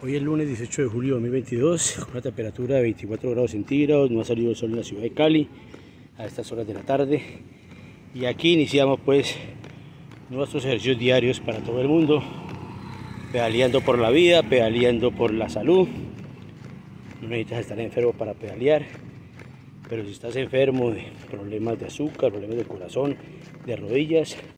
Hoy es lunes 18 de julio de 2022, con una temperatura de 24 grados centígrados, no ha salido el sol en la ciudad de Cali a estas horas de la tarde. Y aquí iniciamos pues nuestros ejercicios diarios para todo el mundo, pedaleando por la vida, pedaleando por la salud. No necesitas estar enfermo para pedalear, pero si estás enfermo de problemas de azúcar, problemas de corazón, de rodillas,